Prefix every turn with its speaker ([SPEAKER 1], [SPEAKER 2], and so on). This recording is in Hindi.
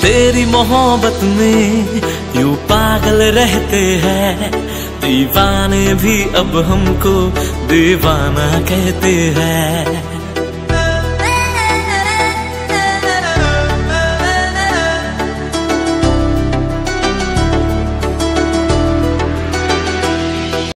[SPEAKER 1] तेरी मोहब्बत में यूं पागल रहते हैं, दीवाने भी अब हमको दीवाना कहते हैं।